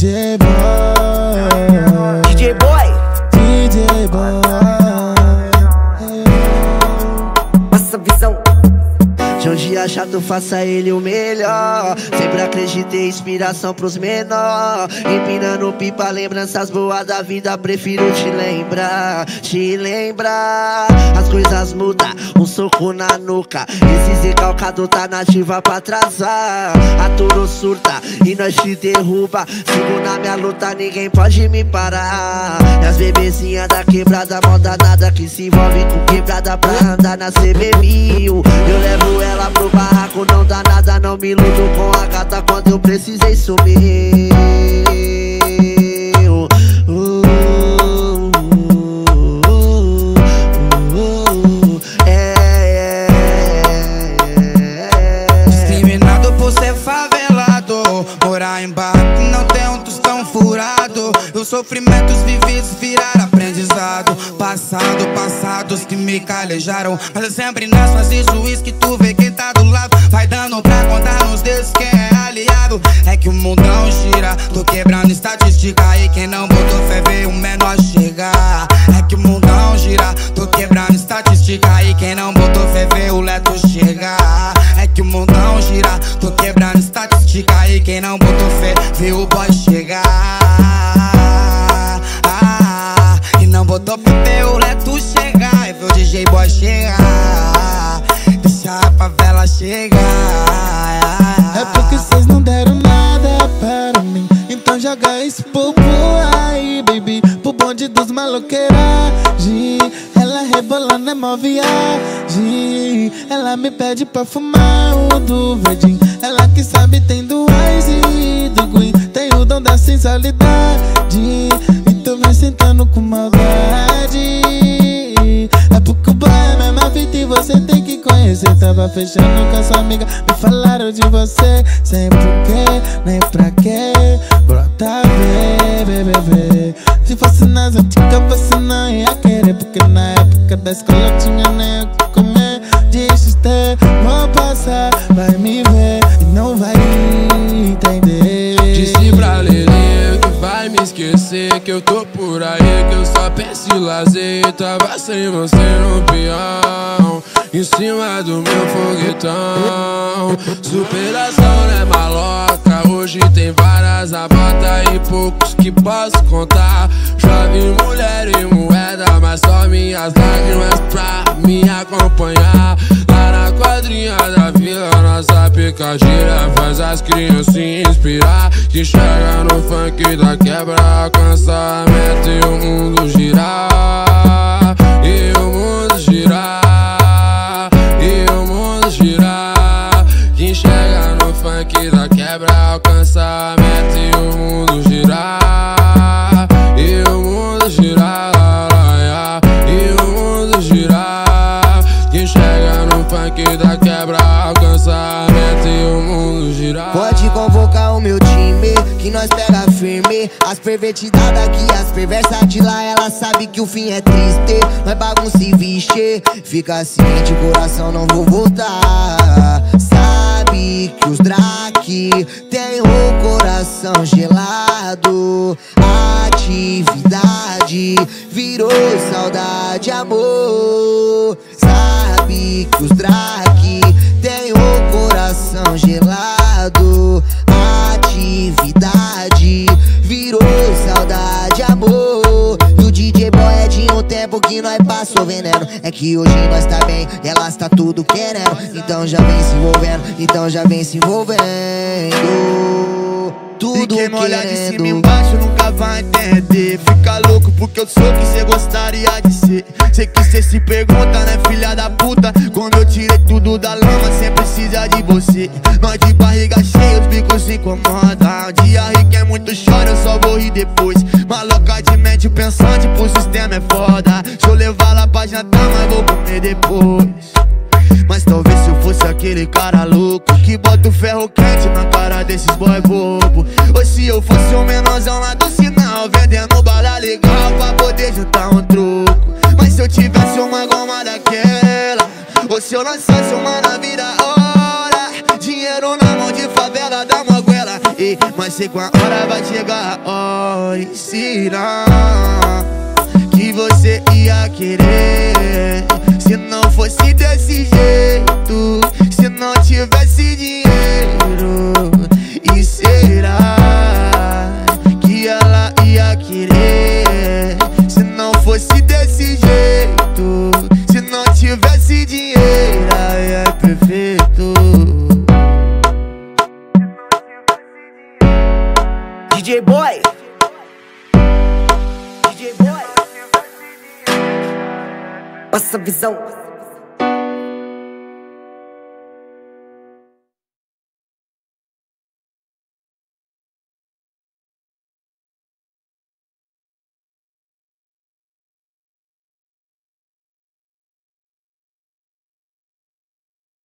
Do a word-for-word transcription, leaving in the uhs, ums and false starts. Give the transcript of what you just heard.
J Boy, D J Boy, D J Boy, passa visão. De um dia chato, faça ele o melhor. Sempre acreditei, inspiração pros menor. Empinando pipa, lembranças boas da vida. Prefiro te lembrar, te lembrar. As coisas mudam, um soco na nuca. Esse recalcado tá nativa pra atrasar. A Toro surta e nós te derruba. Sigo na minha luta, ninguém pode me parar. E as bebezinhas da quebrada, mó danada, que se envolve com quebrada pra andar na C B mil. Eu levo ela Ela pro barraco, não dá nada, não me iludo com a gata quando eu precisei sumir. uh, uh, uh, uh, é, é, é. Discriminado por ser favelado, morar em barco não tem um tostão furado. Os sofrimentos vividos viraram aprendizado. Passado, passados que me calejaram. Mas eu sempre nas fases juiz que tu vê quem tá do lado. Vai dando pra contar nos dedos quem é aliado. É que o mundão gira, tô quebrando estatística. E quem não botou fé vê o menor chegar. É que o mundão gira, tô quebrando estatística. E quem não botou fé vê o leto chegar. É que o mundão gira, tô quebrando estatística. E quem não botou fé vê o boy chegar. Ah, e não botou fé vê o leto chegar. E vê o D J Boy chegar. Deixa a favela chegar. é porque cês não deram nada para mim. Então joga esse popo aí, baby, pro bonde dos maloqueiragem. Ela rebolando é mó viagem. Ela me pede pra fumar o do verdinho. Ela que sabe tem do Ice e do Green. Tem o dom da sensualidade. Então vai sentando com maldade. É porque o boy é a mesma fita e você tem que conhecer. Tava fechando com a sua amiga, me falaram de você. Sem porquê, nem pra quê. Brota, vê, vê, vê. Se fosse nas antigas você não ia querer. Porque na época da escola eu tinha nem o que comer. Deixa ter, vou passar, vai me ver e não vai entender. Disse pra Lelê que vai me esquecer, que eu tô por aí, que eu só penso em lazer. Tava sem você no peão, em cima do meu foguetão. Superação não é maloca, hoje tem várias abata e poucos que posso contar. Já vi mulher e moeda, mas só minhas lágrimas pra me acompanhar. Lá na quadrinha da vila, nossa picadilha faz as crianças se inspirar. Que chega no funk da quebra, alcança a meta e o mundo girar. E o mundo girar, e o mundo girar. Quem chega no funk da quebra, alcança a meta e o mundo girar. E o mundo girar, e o mundo girar. Quem chega no funk da quebra, alcança a meta e o mundo girar. Pode convocar o meu time, que nós pega firme. As pervertidas daqui, as perversas de lá, ela sabe que o fim é triste. Nós bagunça e vixe, fica ciente, coração não vou voltar. Sabe que os Drake tem o coração gelado. Atividade virou saudade, amor. Sabe que os Drake tem o coração gelado. Atividade virou saudade, amor. E o D J Boy é de um tempo que nós passou veneno. É que hoje nós tá bem, elas tá tudo querendo. Então já vem se envolvendo, então já vem se envolvendo. Tudo e quem não olhar de cima e querendo. embaixo nunca vai entender. Fica louco porque eu sou o que cê gostaria de ser. Sei que cê se pergunta, né, filha da puta? Quando eu tirei tudo da lama, cê precisa de você. Nós de barriga cheia, os bicos se incomodam. Um dia ri quem muito chora, eu só vou rir depois. Maloca de mente pensante, pro sistema é foda. Deixa eu levar lá pra jantar, mas vou comer depois. Mas talvez se eu fosse aquele cara louco que bota o ferro quente na cara desses boy bobo. Ou se eu fosse um menorzão lá do sinal, vendendo bala legal pra poder juntar um troco. Mas se eu tivesse uma goma daquela, ou se eu lançasse uma na vida hora, dinheiro na mão de favela da moguela. Ei, mas sei que uma hora vai chegar a hora e será que você ia querer. Se não fosse desse jeito, se não tivesse dinheiro, e será que ela ia querer? Se não fosse desse jeito, se não tivesse dinheiro, aí é perfeito. D J Boy, D J Boy, passa a visão.